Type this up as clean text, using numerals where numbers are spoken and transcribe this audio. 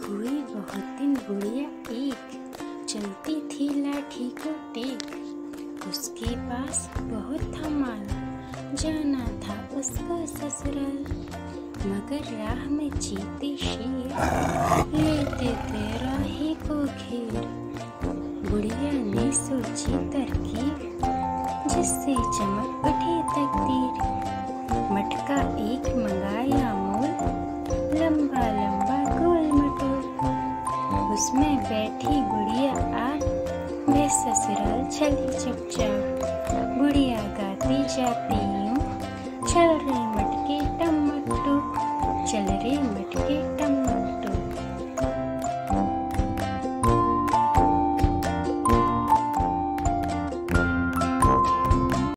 हुई बहुत दिन बुढ़िया एक, चलती थी लाठी को टेक। उसके पास बहुत था माल, जाना था उसका ससुराल। मगर राह में चीते शेर, लेते थे राही को घेर। बुढ़िया ने सोची तरकीब, जिससे चमक उठी तकदीर। मटका एक मंगाया मोल, लंबा लंबा गोल मटोल। उसमें बैठी बुढ़िया आप, वह ससुराल चली चुपचाप। बुढ़िया गाती जाती यूं, चल रे मटके टमटू, चल रे मटके टम